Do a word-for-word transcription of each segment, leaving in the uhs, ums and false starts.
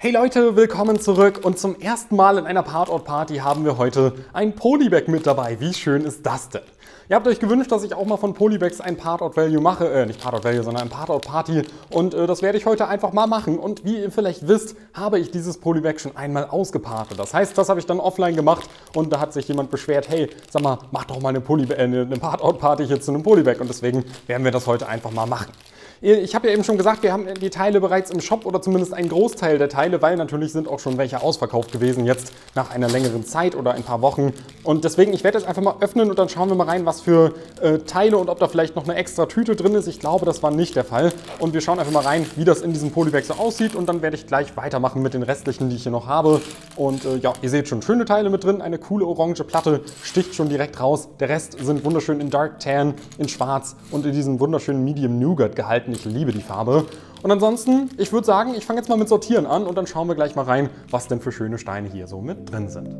Hey Leute, willkommen zurück und zum ersten Mal in einer Part-Out-Party haben wir heute ein Polybag mit dabei. Wie schön ist das denn? Ihr habt euch gewünscht, dass ich auch mal von Polybags ein Part-Out-Value mache, äh, nicht Part-Out-Value, sondern ein Part-Out-Party und äh, das werde ich heute einfach mal machen. Und wie ihr vielleicht wisst, habe ich dieses Polybag schon einmal ausgepartet. Das heißt, das habe ich dann offline gemacht und da hat sich jemand beschwert, hey, sag mal, mach doch mal eine, Poly- äh, eine Part-Out-Party hier zu einem Polybag und deswegen werden wir das heute einfach mal machen. Ich habe ja eben schon gesagt, wir haben die Teile bereits im Shop oder zumindest einen Großteil der Teile, weil natürlich sind auch schon welche ausverkauft gewesen jetzt nach einer längeren Zeit oder ein paar Wochen. Und deswegen, ich werde jetzt einfach mal öffnen und dann schauen wir mal rein, was für äh, Teile und ob da vielleicht noch eine extra Tüte drin ist. Ich glaube, das war nicht der Fall. Und wir schauen einfach mal rein, wie das in diesem Polybag so aussieht und dann werde ich gleich weitermachen mit den restlichen, die ich hier noch habe. Und äh, ja, ihr seht schon schöne Teile mit drin, eine coole orange Platte sticht schon direkt raus. Der Rest sind wunderschön in Dark Tan, in Schwarz und in diesem wunderschönen Medium Nougat gehalten. Ich liebe die Farbe. Und ansonsten, ich würde sagen, ich fange jetzt mal mit Sortieren an und dann schauen wir gleich mal rein, was denn für schöne Steine hier so mit drin sind.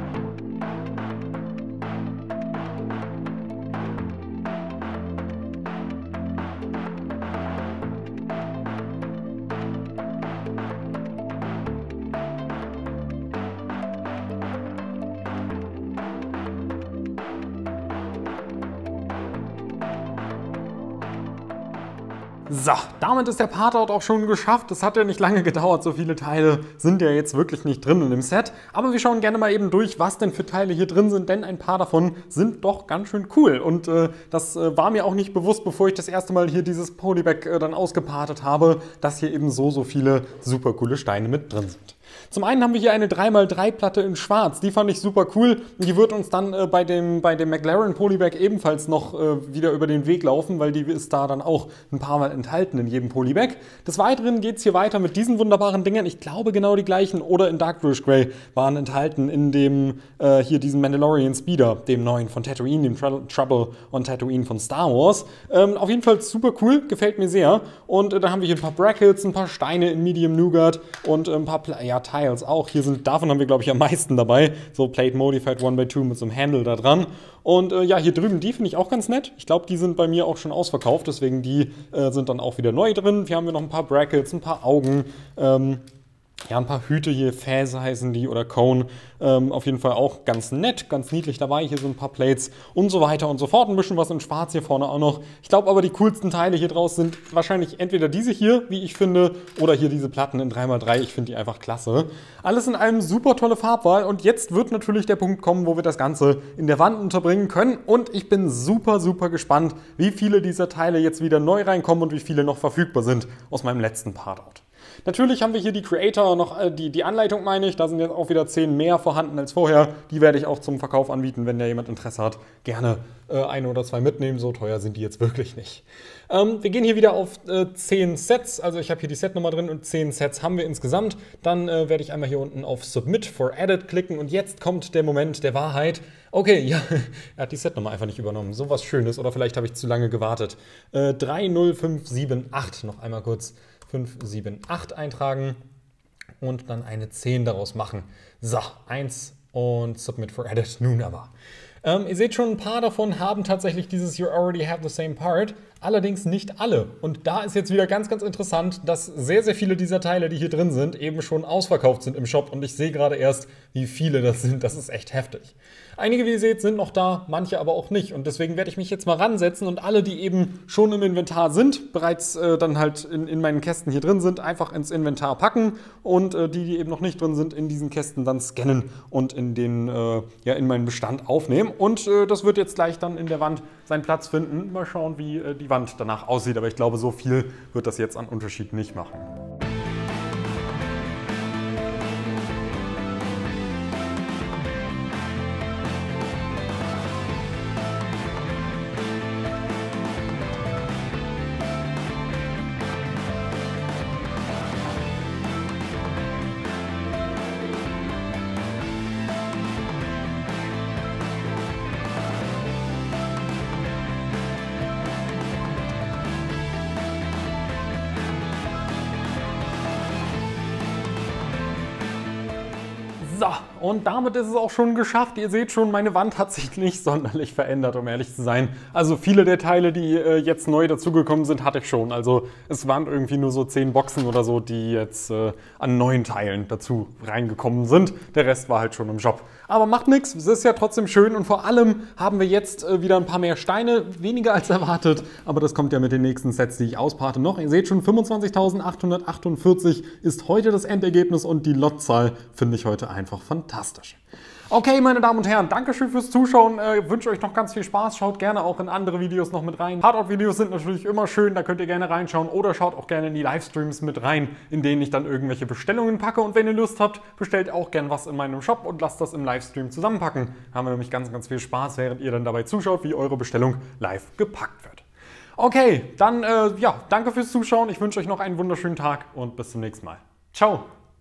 So, damit ist der Part-Out auch schon geschafft. Das hat ja nicht lange gedauert, so viele Teile sind ja jetzt wirklich nicht drin in dem Set. Aber wir schauen gerne mal eben durch, was denn für Teile hier drin sind, denn ein paar davon sind doch ganz schön cool. Und äh, das äh, war mir auch nicht bewusst, bevor ich das erste Mal hier dieses Polybag äh, dann ausgepartet habe, dass hier eben so, so viele super coole Steine mit drin sind. Zum einen haben wir hier eine drei mal drei Platte in Schwarz, die fand ich super cool. Die wird uns dann äh, bei dem, bei dem McLaren Polybag ebenfalls noch äh, wieder über den Weg laufen, weil die ist da dann auch ein paar Mal enthalten in jedem Polybag. Des Weiteren geht es hier weiter mit diesen wunderbaren Dingern, ich glaube genau die gleichen oder in Dark Bluish Grey waren enthalten in dem, äh, hier diesen Mandalorian Speeder, dem neuen von Tatooine, dem Tr Trouble on Tatooine von Star Wars. Ähm, auf jeden Fall super cool, gefällt mir sehr. Und äh, dann haben wir hier ein paar Brackets, ein paar Steine in Medium Nougat und äh, ein paar Pla ja, Tiles auch. Hier sind, davon haben wir, glaube ich, am meisten dabei. So Plate Modified one by two mit so einem Handle da dran. Und äh, ja, hier drüben, die finde ich auch ganz nett. Ich glaube, die sind bei mir auch schon ausverkauft, deswegen die äh, sind dann auch wieder neu drin. Hier haben wir noch ein paar Brackets, ein paar Augen, ähm, ja, ein paar Hüte hier, Fäse heißen die oder Cone. Ähm, auf jeden Fall auch ganz nett, ganz niedlich dabei. Hier so ein paar Plates und so weiter und so fort. Ein bisschen was in Schwarz hier vorne auch noch. Ich glaube aber, die coolsten Teile hier draus sind wahrscheinlich entweder diese hier, wie ich finde, oder hier diese Platten in drei mal drei. Ich finde die einfach klasse. Alles in allem super tolle Farbwahl. Und jetzt wird natürlich der Punkt kommen, wo wir das Ganze in der Wand unterbringen können. Und ich bin super, super gespannt, wie viele dieser Teile jetzt wieder neu reinkommen und wie viele noch verfügbar sind aus meinem letzten Part-Out. Natürlich haben wir hier die Creator, noch äh, die, die Anleitung meine ich, da sind jetzt auch wieder zehn mehr vorhanden als vorher. Die werde ich auch zum Verkauf anbieten, wenn da jemand Interesse hat. Gerne äh, eine oder zwei mitnehmen, so teuer sind die jetzt wirklich nicht. Ähm, wir gehen hier wieder auf äh, zehn Sets, also ich habe hier die Setnummer drin und zehn Sets haben wir insgesamt. Dann äh, werde ich einmal hier unten auf Submit for Edit klicken und jetzt kommt der Moment der Wahrheit. Okay, ja, er hat die Setnummer einfach nicht übernommen, so was Schönes oder vielleicht habe ich zu lange gewartet. Äh, drei null fünf sieben acht, noch einmal kurz. fünf sieben acht eintragen und dann eine zehn daraus machen. So, eins und Submit for Edit nun aber. Ähm, ihr seht schon, ein paar davon haben tatsächlich dieses You already have the same part, allerdings nicht alle. Und da ist jetzt wieder ganz, ganz interessant, dass sehr, sehr viele dieser Teile, die hier drin sind, eben schon ausverkauft sind im Shop und ich sehe gerade erst, wie viele das sind. Das ist echt heftig. Einige, wie ihr seht, sind noch da, manche aber auch nicht. Und deswegen werde ich mich jetzt mal ransetzen und alle, die eben schon im Inventar sind, bereits äh, dann halt in, in meinen Kästen hier drin sind, einfach ins Inventar packen und äh, die, die eben noch nicht drin sind, in diesen Kästen dann scannen und in, den, äh, ja, in meinen Bestand aufnehmen. Und äh, das wird jetzt gleich dann in der Wand seinen Platz finden. Mal schauen, wie äh, die Wand danach aussieht. Aber ich glaube, so viel wird das jetzt an Unterschied nicht machen. So, und damit ist es auch schon geschafft. Ihr seht schon, meine Wand hat sich nicht sonderlich verändert, um ehrlich zu sein. Also viele der Teile, die äh, jetzt neu dazugekommen sind, hatte ich schon. Also es waren irgendwie nur so zehn Boxen oder so, die jetzt äh, an neuen Teilen dazu reingekommen sind. Der Rest war halt schon im Shop. Aber macht nichts, es ist ja trotzdem schön und vor allem haben wir jetzt äh, wieder ein paar mehr Steine, weniger als erwartet. Aber das kommt ja mit den nächsten Sets, die ich ausparte, noch. Ihr seht schon, fünfundzwanzigtausendachthundertachtundvierzig ist heute das Endergebnis und die Lotzahl finde ich heute einfach fantastisch. Okay, meine Damen und Herren, Dankeschön fürs Zuschauen. Äh, wünsche euch noch ganz viel Spaß. Schaut gerne auch in andere Videos noch mit rein. Hardort-Videos sind natürlich immer schön, da könnt ihr gerne reinschauen. Oder schaut auch gerne in die Livestreams mit rein, in denen ich dann irgendwelche Bestellungen packe. Und wenn ihr Lust habt, bestellt auch gerne was in meinem Shop und lasst das im Livestream zusammenpacken. Da haben wir nämlich ganz, ganz viel Spaß, während ihr dann dabei zuschaut, wie eure Bestellung live gepackt wird. Okay, dann äh, ja, danke fürs Zuschauen. Ich wünsche euch noch einen wunderschönen Tag und bis zum nächsten Mal. Ciao!